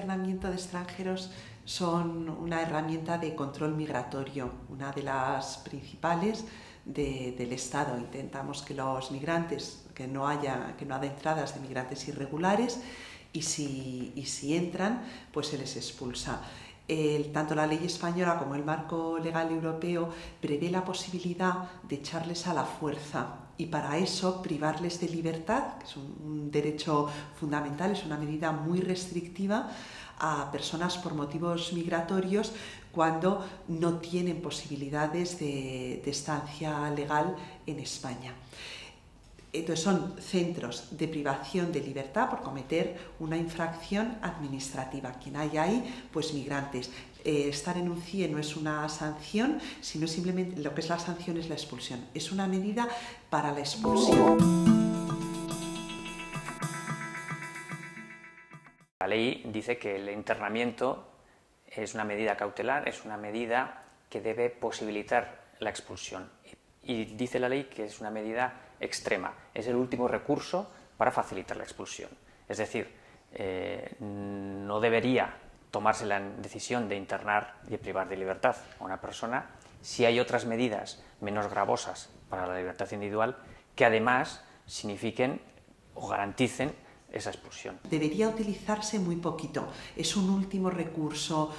internamiento de extranjeros son una herramienta de control migratorio, una de las principales del Estado. Intentamos que los migrantes, que no haya entradas de migrantes irregulares, y si entran, pues se les expulsa. Tanto la ley española como el marco legal europeo prevé la posibilidad de echarles a la fuerza y para eso privarles de libertad, que es un derecho fundamental, es una medida muy restrictiva a personas por motivos migratorios cuando no tienen posibilidades de estancia legal en España. Entonces son centros de privación de libertad por cometer una infracción administrativa. Quien hay ahí, pues migrantes. Estar en un CIE no es una sanción, sino simplemente lo que es la sanción es la expulsión. Es una medida para la expulsión. La ley dice que el internamiento es una medida cautelar, es una medida que debe posibilitar la expulsión. Y dice la ley que es una medida extrema, es el último recurso para facilitar la expulsión. Es decir, no debería tomarse la decisión de internar y de privar de libertad a una persona si hay otras medidas menos gravosas para la libertad individual que además signifiquen o garanticen esa expulsión. Debería utilizarse muy poquito, es un último recurso.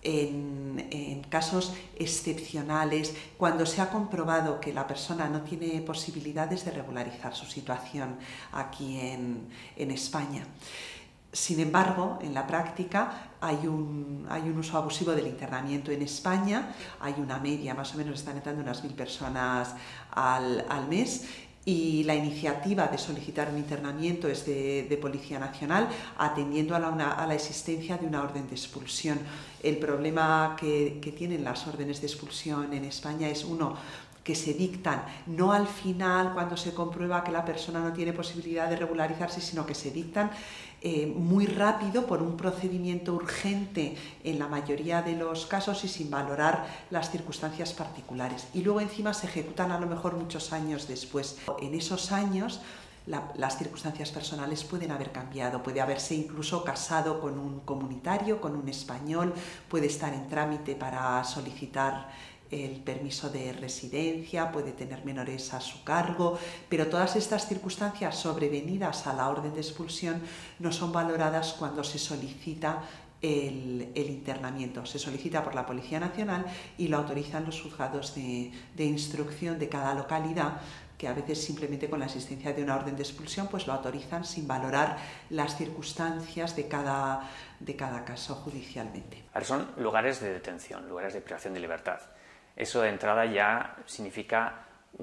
En casos excepcionales, cuando se ha comprobado que la persona no tiene posibilidades de regularizar su situación aquí en España. Sin embargo, en la práctica hay un uso abusivo del internamiento en España, hay una media, más o menos están entrando unas 1000 personas al mes, y la iniciativa de solicitar un internamiento es de Policía Nacional, atendiendo a la existencia de una orden de expulsión. El problema que tienen las órdenes de expulsión en España es, uno, que se dictan no al final cuando se comprueba que la persona no tiene posibilidad de regularizarse, sino que se dictan muy rápido por un procedimiento urgente en la mayoría de los casos y sin valorar las circunstancias particulares. Y luego encima se ejecutan a lo mejor muchos años después. En esos años las circunstancias personales pueden haber cambiado, puede haberse incluso casado con un comunitario, con un español, puede estar en trámite para solicitar el permiso de residencia, puede tener menores a su cargo, pero todas estas circunstancias sobrevenidas a la orden de expulsión no son valoradas cuando se solicita el internamiento. Se solicita por la Policía Nacional y lo autorizan los juzgados de instrucción de cada localidad, que a veces simplemente con la existencia de una orden de expulsión pues lo autorizan sin valorar las circunstancias de cada caso judicialmente. Son lugares de detención, lugares de privación de libertad. Eso de entrada ya significa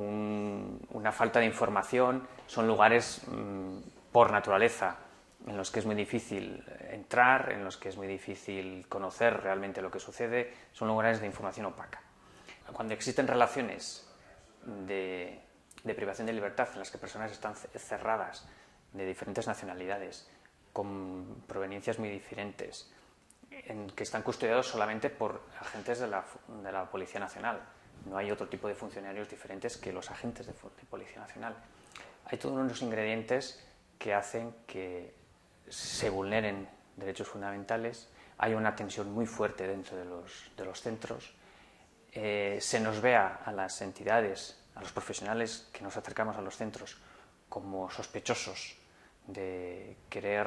una falta de información, son lugares por naturaleza en los que es muy difícil entrar, en los que es muy difícil conocer realmente lo que sucede, son lugares de información opaca. Cuando existen relaciones de privación de libertad en las que personas están cerradas de diferentes nacionalidades, con proveniencias muy diferentes, que están custodiados solamente por agentes de la Policía Nacional. No hay otro tipo de funcionarios diferentes que los agentes de Policía Nacional. Hay todos unos ingredientes que hacen que se vulneren derechos fundamentales, hay una tensión muy fuerte dentro de los centros, se nos vea a las entidades, a los profesionales que nos acercamos a los centros como sospechosos de querer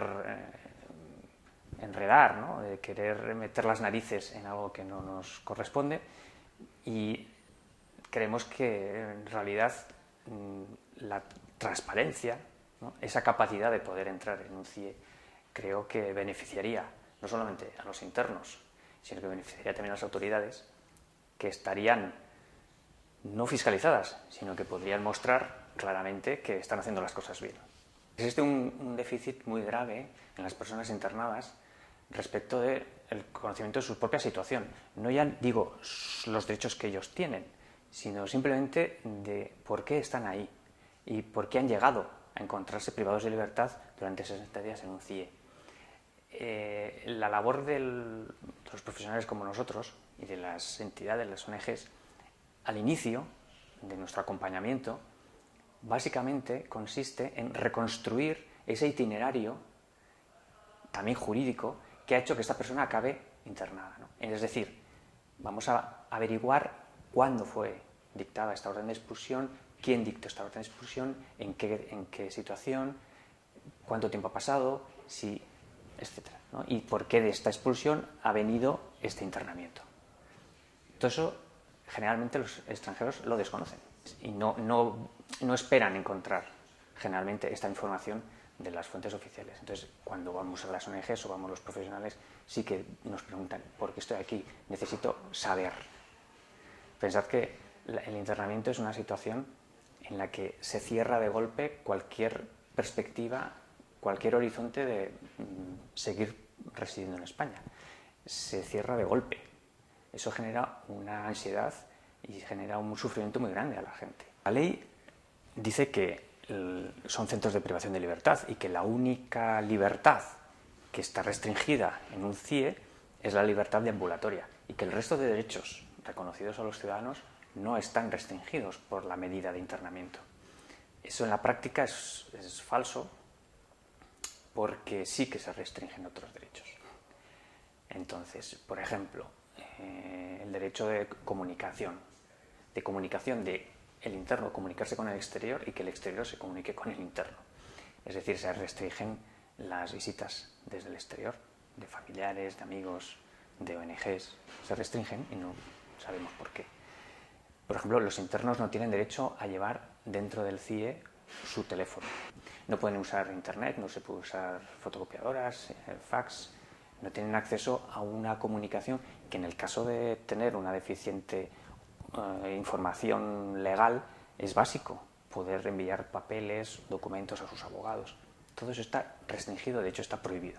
enredar, ¿no? De querer meter las narices en algo que no nos corresponde, y creemos que en realidad la transparencia, ¿no? Esa capacidad de poder entrar en un CIE, creo que beneficiaría no solamente a los internos, sino que beneficiaría también a las autoridades, que estarían no fiscalizadas, sino que podrían mostrar claramente que están haciendo las cosas bien. Existe un déficit muy grave en las personas internadas respecto del conocimiento de su propia situación. No ya digo los derechos que ellos tienen, sino simplemente de por qué están ahí y por qué han llegado a encontrarse privados de libertad durante 60 días en un CIE. La labor de los profesionales como nosotros y de las entidades, las ONGs, al inicio de nuestro acompañamiento, básicamente consiste en reconstruir ese itinerario, también jurídico, que ha hecho que esta persona acabe internada, ¿no? Es decir, vamos a averiguar cuándo fue dictada esta orden de expulsión, quién dictó esta orden de expulsión, en qué situación, cuánto tiempo ha pasado, etcétera, ¿no? Y por qué de esta expulsión ha venido este internamiento. Todo eso generalmente los extranjeros lo desconocen y no esperan encontrar generalmente esta información de las fuentes oficiales. Entonces, cuando vamos a las ONGs o vamos los profesionales, sí que nos preguntan, ¿por qué estoy aquí? Necesito saber. Pensad que el internamiento es una situación en la que se cierra de golpe cualquier perspectiva, cualquier horizonte de seguir residiendo en España. Se cierra de golpe. Eso genera una ansiedad y genera un sufrimiento muy grande a la gente. La ley dice que son centros de privación de libertad y que la única libertad que está restringida en un CIE es la libertad deambulatoria y que el resto de derechos reconocidos a los ciudadanos no están restringidos por la medida de internamiento. Eso en la práctica es falso, porque sí que se restringen otros derechos. Entonces, por ejemplo, el derecho de comunicación de el interno comunicarse con el exterior y que el exterior se comunique con el interno. Es decir, se restringen las visitas desde el exterior, de familiares, de amigos, de ONGs, se restringen y no sabemos por qué. Por ejemplo, los internos no tienen derecho a llevar dentro del CIE su teléfono. No pueden usar internet, no se puede usar fotocopiadoras, fax, no tienen acceso a una comunicación que en el caso de tener una deficiente información legal es básico, poder enviar papeles, documentos a sus abogados. Todo eso está restringido, de hecho está prohibido.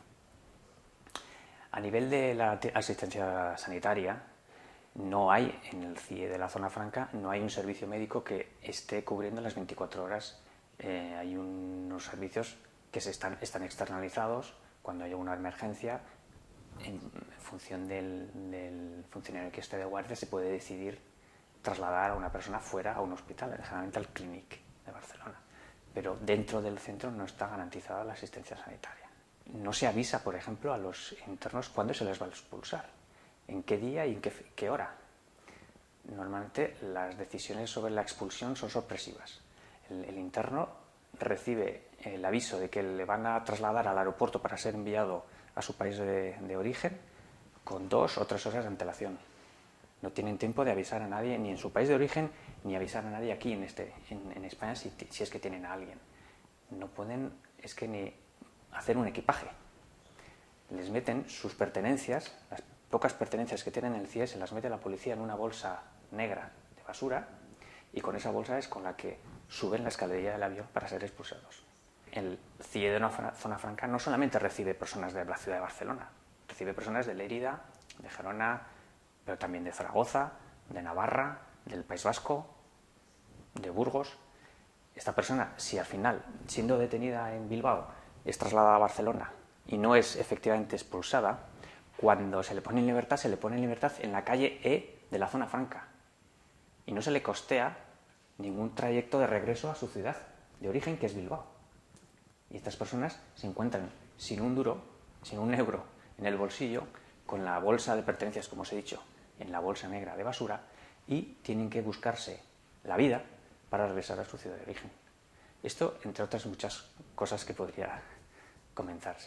A nivel de la asistencia sanitaria, no hay en el CIE de la zona franca, no hay un servicio médico que esté cubriendo las 24 horas. Hay unos servicios que están externalizados cuando haya una emergencia. En función del funcionario que esté de guardia se puede decidir trasladar a una persona fuera a un hospital, generalmente al Clínic de Barcelona. Pero dentro del centro no está garantizada la asistencia sanitaria. No se avisa, por ejemplo, a los internos cuándo se les va a expulsar, en qué día y en qué hora. Normalmente las decisiones sobre la expulsión son sorpresivas. El interno recibe el aviso de que le van a trasladar al aeropuerto para ser enviado a su país de origen con 2 o 3 horas de antelación. No tienen tiempo de avisar a nadie, ni en su país de origen, ni avisar a nadie aquí en España si es que tienen a alguien. No pueden, es que ni hacer un equipaje. Les meten sus pertenencias, las pocas pertenencias que tienen en el CIE, se las mete la policía en una bolsa negra de basura y con esa bolsa es con la que suben la escalerilla del avión para ser expulsados. El CIE de una zona franca no solamente recibe personas de la ciudad de Barcelona, recibe personas de Lérida, de Gerona, pero también de Zaragoza, de Navarra, del País Vasco, de Burgos. Esta persona, si al final, siendo detenida en Bilbao, es trasladada a Barcelona y no es efectivamente expulsada, cuando se le pone en libertad, se le pone en libertad en la calle E de la zona franca y no se le costea ningún trayecto de regreso a su ciudad de origen, que es Bilbao. Y estas personas se encuentran sin un duro, sin un euro en el bolsillo, con la bolsa de pertenencias, como os he dicho, en la bolsa negra de basura, y tienen que buscarse la vida para regresar a su ciudad de origen. Esto, entre otras muchas cosas que podría comenzarse.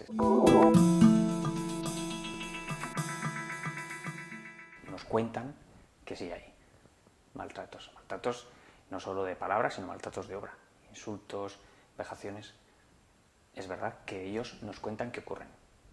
Nos cuentan que sí hay maltratos. Maltratos no solo de palabras, sino maltratos de obra. Insultos, vejaciones. Es verdad que ellos nos cuentan que ocurren.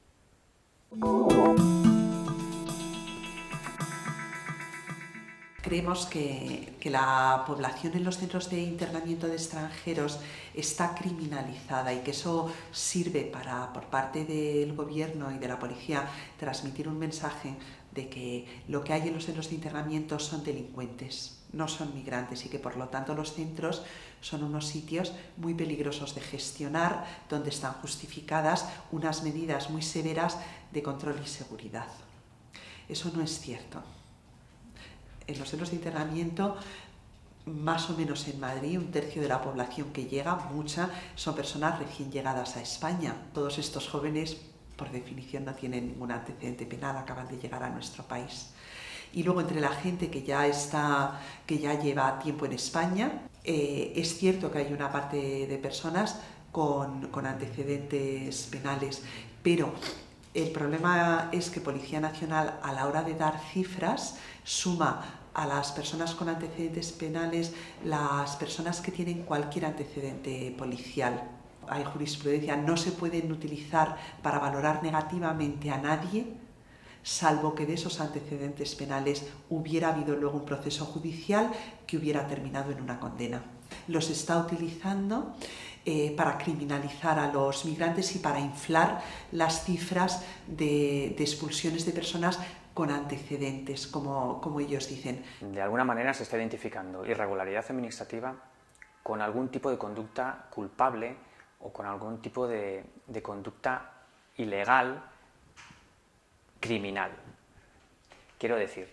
Creemos que la población en los centros de internamiento de extranjeros está criminalizada y que eso sirve para, por parte del gobierno y de la policía, transmitir un mensaje de que lo que hay en los centros de internamiento son delincuentes, no son migrantes, y que por lo tanto los centros son unos sitios muy peligrosos de gestionar, donde están justificadas unas medidas muy severas de control y seguridad. Eso no es cierto. En los centros de internamiento, más o menos en Madrid, 1/3 de la población que llega, mucha, son personas recién llegadas a España. Todos estos jóvenes por definición no tienen ningún antecedente penal, acaban de llegar a nuestro país. Y luego entre la gente que ya lleva tiempo en España, es cierto que hay una parte de personas con antecedentes penales, pero el problema es que Policía Nacional, a la hora de dar cifras, suma a las personas con antecedentes penales las personas que tienen cualquier antecedente policial. Hay jurisprudencia, no se pueden utilizar para valorar negativamente a nadie, salvo que de esos antecedentes penales hubiera habido luego un proceso judicial que hubiera terminado en una condena. Los está utilizando para criminalizar a los migrantes y para inflar las cifras de expulsiones de personas con antecedentes, como ellos dicen. De alguna manera se está identificando irregularidad administrativa con algún tipo de conducta culpable o con algún tipo de conducta ilegal, criminal. Quiero decir,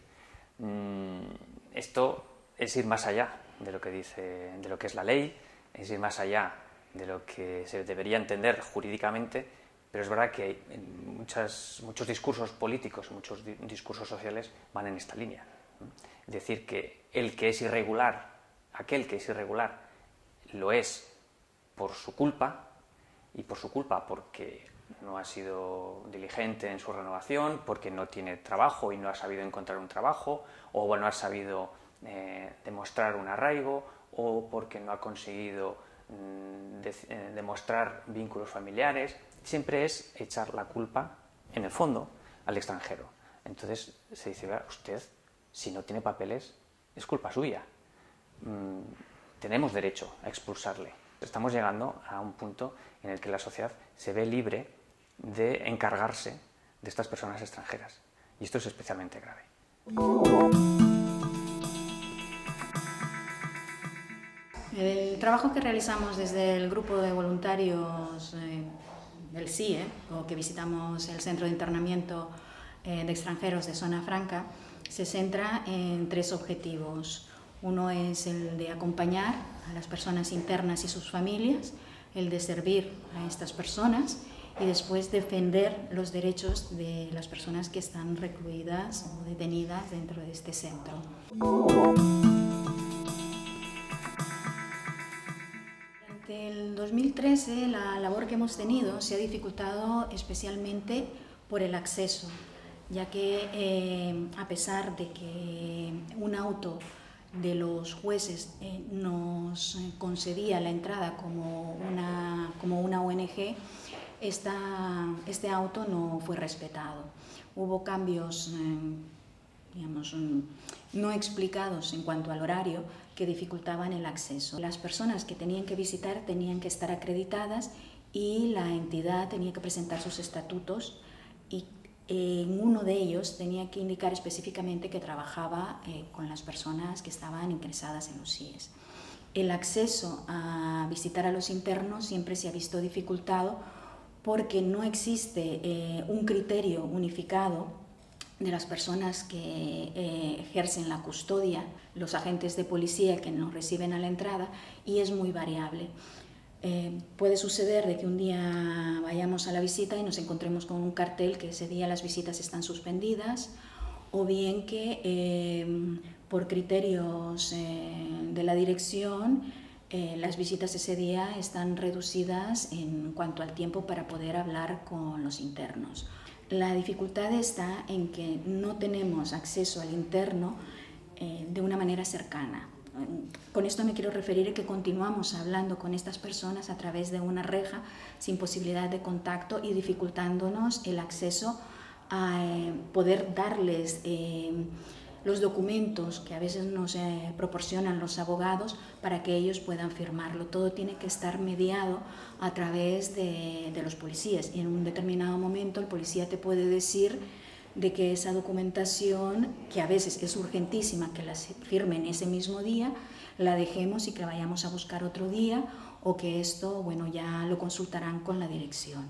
esto es ir más allá de lo que es la ley, es ir más allá de lo que se debería entender jurídicamente, pero es verdad que muchos discursos políticos, muchos discursos sociales van en esta línea. Es decir, que el que es irregular, aquel que es irregular, lo es por su culpa, y por su culpa porque no ha sido diligente en su renovación, porque no tiene trabajo y no ha sabido encontrar un trabajo, o no ha sabido demostrar un arraigo, o porque no ha conseguido demostrar vínculos familiares. Siempre es echar la culpa, en el fondo, al extranjero. Entonces se dice, usted, si no tiene papeles, es culpa suya. Tenemos derecho a expulsarle. Estamos llegando a un punto en el que la sociedad se ve libre de encargarse de estas personas extranjeras. Y esto es especialmente grave. El trabajo que realizamos desde el grupo de voluntarios del CIE, o que visitamos el Centro de Internamiento de Extranjeros de Zona Franca, se centra en 3 objetivos. Uno es el de acompañar a las personas internas y sus familias, el de servir a estas personas y después defender los derechos de las personas que están recluidas o detenidas dentro de este centro. Durante el 2013 la labor que hemos tenido se ha dificultado especialmente por el acceso, ya que a pesar de que un auto de los jueces nos concedía la entrada como una ONG, este auto no fue respetado. Hubo cambios no explicados en cuanto al horario que dificultaban el acceso. Las personas que tenían que visitar tenían que estar acreditadas y la entidad tenía que presentar sus estatutos, y en uno de ellos tenía que indicar específicamente que trabajaba con las personas que estaban ingresadas en los CIES. El acceso a visitar a los internos siempre se ha visto dificultado porque no existe un criterio unificado de las personas que ejercen la custodia, los agentes de policía que nos reciben a la entrada, y es muy variable. Puede suceder de que un día vayamos a la visita y nos encontremos con un cartel que ese día las visitas están suspendidas, o bien que por criterios de la dirección las visitas ese día están reducidas en cuanto al tiempo para poder hablar con los internos. La dificultad está en que no tenemos acceso al interno de una manera cercana. Con esto me quiero referir a que continuamos hablando con estas personas a través de una reja sin posibilidad de contacto y dificultándonos el acceso a poder darles los documentos que a veces nos proporcionan los abogados para que ellos puedan firmarlo. Todo tiene que estar mediado a través de los policías, y en un determinado momento el policía te puede decir de que esa documentación, que a veces es urgentísima que la firmen ese mismo día, la dejemos y que la vayamos a buscar otro día, o que esto, bueno, ya lo consultarán con la dirección.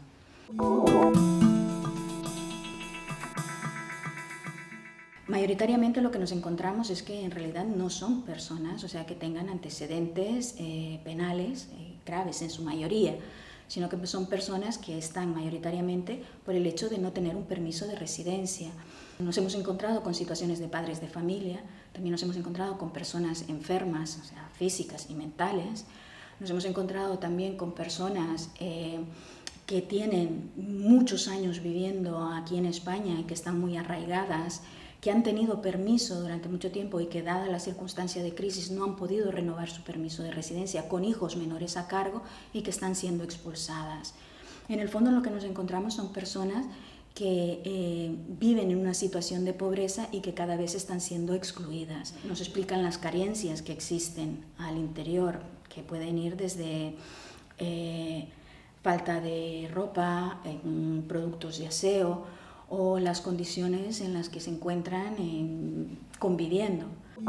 Mayoritariamente lo que nos encontramos es que en realidad no son personas, o sea, que tengan antecedentes penales graves en su mayoría. sino que son personas que están mayoritariamente por el hecho de no tener un permiso de residencia. Nos hemos encontrado con situaciones de padres de familia, también nos hemos encontrado con personas enfermas, o sea, físicas y mentales. Nos hemos encontrado también con personas que tienen muchos años viviendo aquí en España y que están muy arraigadas, que han tenido permiso durante mucho tiempo y que, dada la circunstancia de crisis, no han podido renovar su permiso de residencia, con hijos menores a cargo y que están siendo expulsadas. En el fondo, lo que nos encontramos son personas que viven en una situación de pobreza y que cada vez están siendo excluidas. Nos explican las carencias que existen al interior, que pueden ir desde falta de ropa, productos de aseo, o las condiciones en las que se encuentran conviviendo.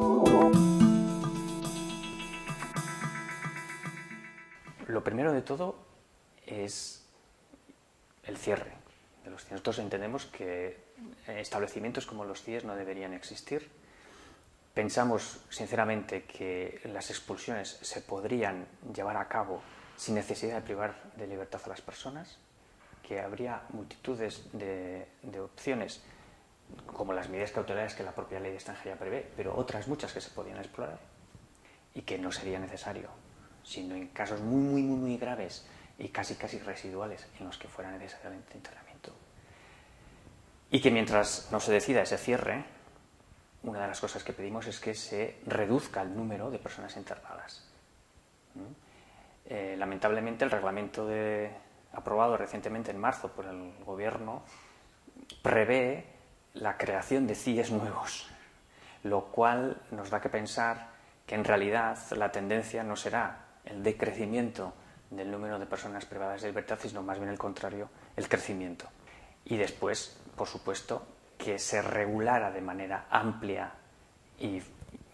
Lo primero de todo es el cierre de los CIES. Nosotros entendemos que establecimientos como los CIES no deberían existir. Pensamos sinceramente que las expulsiones se podrían llevar a cabo sin necesidad de privar de libertad a las personas, que habría multitudes de opciones, como las medidas cautelares que la propia ley de extranjería prevé, pero otras muchas que se podían explorar y que no sería necesario, sino en casos muy graves y casi residuales en los que fuera necesario el internamiento. Y que mientras no se decida ese cierre, una de las cosas que pedimos es que se reduzca el número de personas internadas. Lamentablemente, el reglamento aprobado recientemente en marzo por el Gobierno prevé la creación de CIES nuevos, lo cual nos da que pensar que en realidad la tendencia no será el decrecimiento del número de personas privadas de libertad, sino más bien el contrario, el crecimiento. Y después, por supuesto, que se regulara de manera amplia y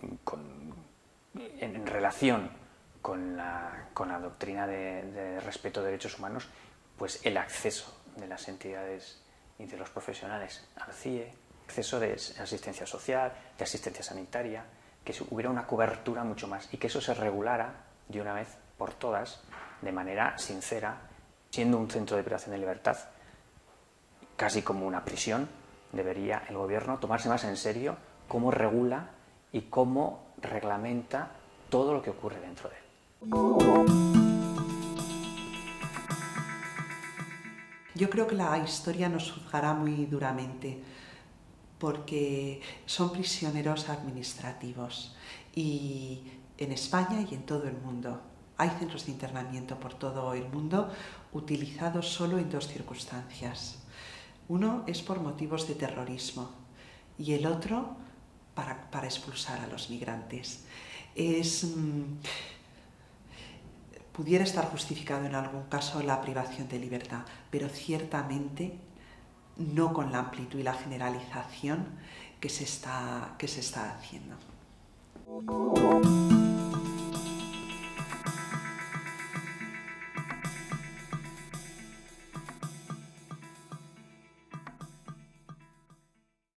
en relación con la doctrina de respeto de derechos humanos, pues el acceso de las entidades y de los profesionales al CIE, acceso de asistencia social, de asistencia sanitaria, que hubiera una cobertura mucho más y que eso se regulara de una vez por todas, de manera sincera, siendo un centro de privación de libertad, casi como una prisión. Debería el Gobierno tomarse más en serio cómo regula y cómo reglamenta todo lo que ocurre dentro de él. Yo creo que la historia nos juzgará muy duramente porque son prisioneros administrativos y en España y en todo el mundo hay centros de internamiento por todo el mundo utilizados solo en dos circunstancias. Uno es por motivos de terrorismo y el otro para expulsar a los migrantes. Pudiera estar justificado en algún caso la privación de libertad, pero ciertamente no con la amplitud y la generalización que se está haciendo.